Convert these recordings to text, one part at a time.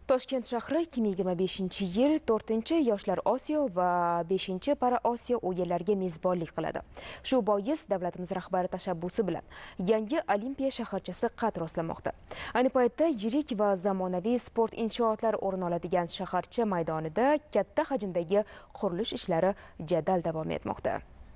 Toshkent shahri 2025-yil 4-Yoshlar Osiyo va 5-Para Osiyo o'yinlariga mezbonlik qiladi. Shu bois davlatimiz rahbari tashabbusi bilan yangi Olimpiya shaharchasi qad rostlamoqda. Ayni paytda yirik va zamonaviy sport inshootlari o'rin oladigan shaharcha maydonida katta hajmdagi qurilish ishlari jadal davom etmoqda.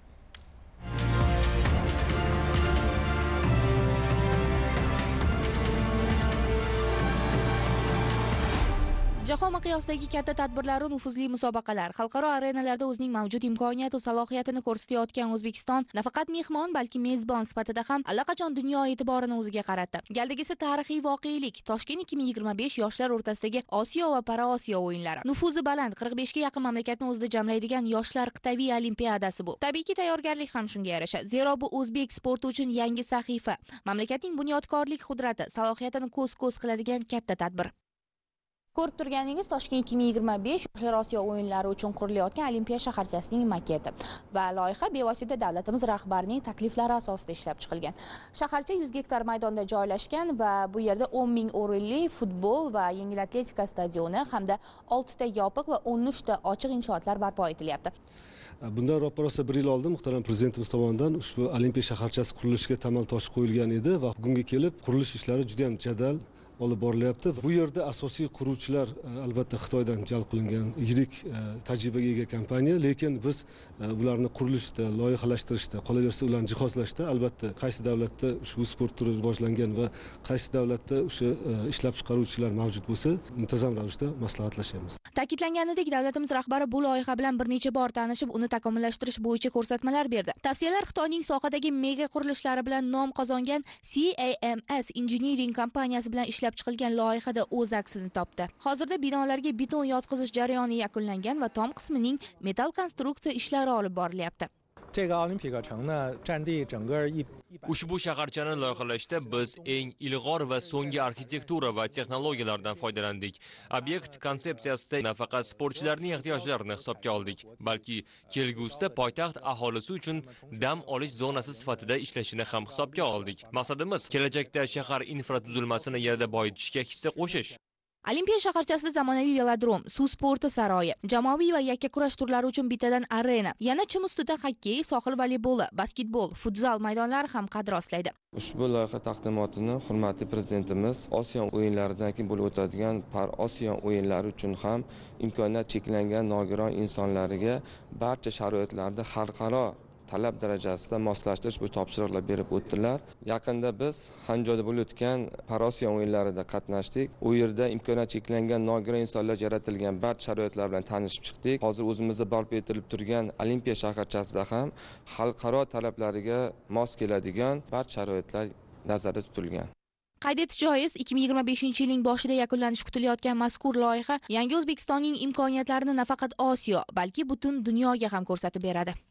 Jahon miqyosidagi katta tadbirlar va nufuzli musobaqalar, xalqaro arenalarda o'zining mavjud imkoniyat va salohiyatini ko'rsatayotgan O'zbekiston nafaqat mehmon, balki mezbon sifatida ham allaqachon dunyo e'tiborini o'ziga qaratdi. Galdagisi tarixiy voqelik Toshkent 2025 yoshlar o'rtasidagi Osiyo va Para Osiyo o'yinlari. Nufuzi baland 45 ga yaqin mamlakatni o'zida jamlaydigan yoshlar qit'aviy olimpiadasi bu. Tabiiyki tayyorgarlik ham shunga yarasha. Zero bu o'zbek sporti uchun yangi sahifa. Mamlakatning bunyodkorlik qudrati, salohiyatini ko'z-ko'z qiladigan katta tadbir. Ko'rib turganingiz Toshkent 2025 yoshlar Osiyo o'yinlari uchun qurilayotgan Olimpiya shaharchasining maketi va loyiha bevosita davlatimiz rahbarining takliflari asosida ishlab chiqilgan. Shaharcha 100 gektar maydonda joylashgan va bu yerda 10 ming o'rinli futbol va yengil atletika stadioni hamda 6 ta yopiq va 13 ta ochiq inshootlar barpo etilyapti. Bundan ro'parasi 1 yil oldin muhtaram prezidentimiz tomonidan ushbu Olimpiya shaharchasi qurilishiga tamal toshi qo'yilgan edi va bugunga kelib qurilish ishlari juda ham jadal olib borilyapti. Bu yerda asosiy quruvchilar albatta Xitoydan jalb qilingan yirik tajribaga ega kompaniya, lekin biz ularni qurilishda, loyihalashtirishda, qolaversa ularni jihozlashda albatta qaysi davlatda ushbu sport turi rivojlangan va qaysi davlatda o'sha ishlab chiqaruvchilar mavjud bo'lsa, muntazam ravishda maslahatlashamiz. Ta'kidlanganidek, davlatimiz rahbari bu loyiha bilan bir necha bor tanishib, uni takomillashtirish bo'yicha ko'rsatmalar berdi. Tavsiyalar Xitoyning sohadagi mega qurilishlari bilan nom qozongan CAMS Engineering kompaniyasi bilan ishlab chiqilgan loyihada o'z aksini topdi. Hozirda binolarga beton yotqizish jarayoni yakunlangan va tom qismining metall konstruksiya ishlari olib borilyapti. Ushbu shaharchani loyihalashda biz eng ilg'or va so'nggi arxitektura va texnologiyalardan foydalandik. Obyekt konsepsiyasida nafaqat sportchilarning ehtiyojlarini hisobga oldik, balki kelgusida poytaxt aholisi uchun dam olish zonasi sifatida ishlashini ham hisobga oldik. Maqsadimiz kelajakda shahar infratuzilmasini yanada boyitishga hissa qo'shish. Olimpiya shaharchasida zamonaviy velodrom, suv sporti saroyi, jamoaviy va yakkakurash turlari uchun bittadan arena, yana chim ustida xokkey, sohil voleyboli, basketbol, futzal maydonlari ham qad rostlaydi. Ushbu loyiha taqdimotini hurmatli prezidentimiz Osiyo o'yinlaridan keyin bo'lib o'tadigan Para Osiyo o'yinlari uchun ham imkoniyat cheklangan nogiron insonlarga barcha sharoitlarda xalqaro talab darajasida moslashtirish bu topshiriqlar berib o'tdilar. Yaqinda biz Xanjoda bo'lib o'tgan Para Osiyo o'yinlarida qatnashdik. U yerda imkoniyat cheklangan nogiron insonlar yaratilgan barcha sharoitlar bilan tanishib chiqdik. Hozir o'zimizda barpo etilib turgan Olimpiya shaharchasida ham xalqaro talablariga mos keladigan barcha sharoitlar nazarda tutilgan. Qayd etish joiz, 2025-yilning boshida yakunlanishi kutilayotgan mazkur loyiha yangi O'zbekistonning imkoniyatlarini nafaqat Osiyo, balki butun dunyoga ham ko'rsatib beradi.